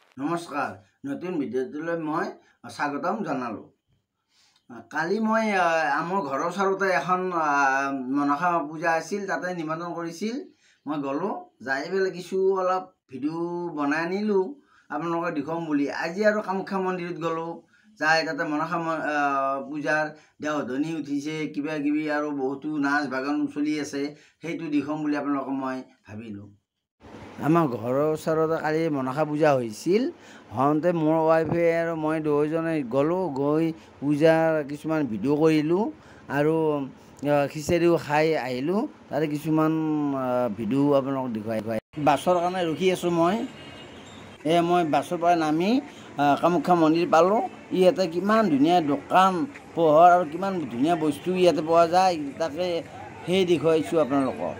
নমস্কাৰ, নতুন ভিডিঅ'টোলৈ মই স্বাগতম জনালোঁ। কালি মই আমাৰ ঘৰৰ ওচৰতে এখন মনসা পূজা আছিল, তাতে নিমন্ত্ৰণ কৰিছিল। মই গ'লোঁ, যাই পেলাই কিছু অলপ ভিডিঅ' বনাই আনিলোঁ আপোনালোকক দেখুৱাম বুলি। আজি আৰু কামাখ্যা মন্দিৰত গ'লোঁ, যাই তাতে মনসা পূজাৰ দেওধনী উঠিছে, কিবা কিবি আৰু বহুতো নাচ বাগান চলি আছে, সেইটো দেখুৱাম বুলি আপোনালোকক মই ভাবিলোঁ। আমাৰ ঘৰৰ ওচৰতে কালি মনসা পূজা হৈছিল। হওঁতে মোৰ ৱাইফে আৰু মই দুয়োজনে গ'লোঁ, গৈ পূজাৰ কিছুমান ভিডিঅ' কৰিলোঁ আৰু খিচিৰিও খাই আহিলোঁ। তাৰে কিছুমান ভিডিঅ' আপোনালোকক দেখুৱাই বাছৰ কাৰণে ৰখি আছোঁ মই বাছৰ পৰা নামি কামাখ্যা মন্দিৰ পালোঁ। ইয়াতে কিমান ধুনীয়া দোকান পোহৰ আৰু কিমান ধুনীয়া বস্তু ইয়াতে পোৱা যায়, তাকে সেই দেখুৱাইছোঁ আপোনালোকক।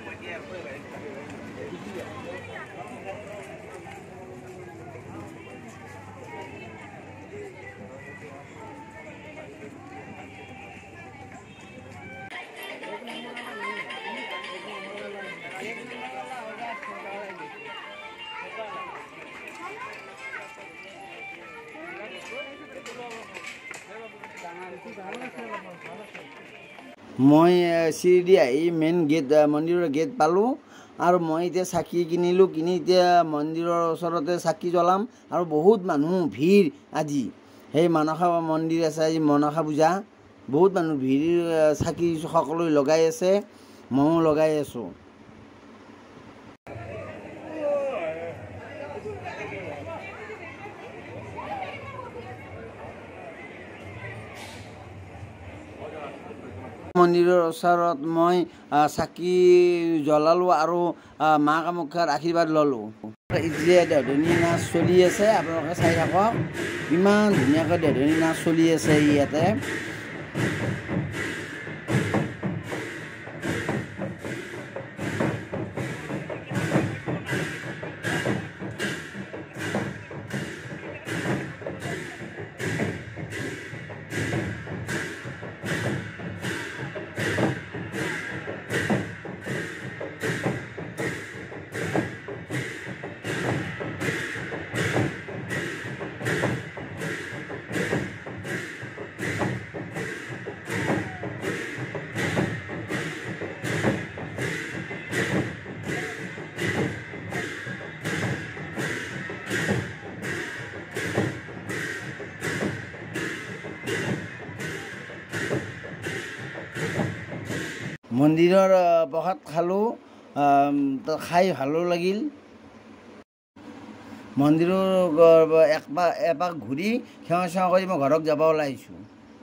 মই চিৰিদি আহি মেইন গেট মন্দিৰৰ গেট পালোঁ আৰু মই এতিয়া চাকি কিনিলোঁ। কিনি এতিয়া মন্দিৰৰ ওচৰতে চাকি জ্বলাম আৰু বহুত মানুহ ভিৰ। আজি সেই মনসা মন্দিৰ আছে, আজি মনসা পূজা, বহুত মানুহ ভিৰ। চাকি সকলোৱে লগাই আছে, ময়ো লগাই আছোঁ। মন্দিৰৰ ওচৰত মই চাকি জ্বলালোঁ আৰু মা কামাখ্যাৰ আশীৰ্বাদ ল'লোঁ। এতিয়া দেওধনী নাচ চলি আছে, আপোনালোকে চাই থাকক, ইমান ধুনীয়াকৈ দেওধনী নাচ চলি আছে ইয়াতে। মন্দিৰৰ প্ৰসাদ খালোঁ, খাই ভালো লাগিল। মন্দিৰৰ এপাক ঘূৰি সেৱা চেৱা কৰি মই ঘৰত যাব ওলাইছোঁ।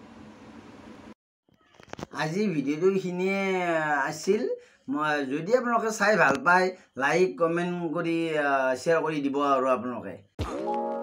আজি ভিডিঅ'টো এইখিনিয়ে আছিল। যদি আপোনালোকে চাই ভাল পায়, লাইক কমেণ্ট কৰি শ্বেয়াৰ কৰি দিব আৰু আপোনালোকে।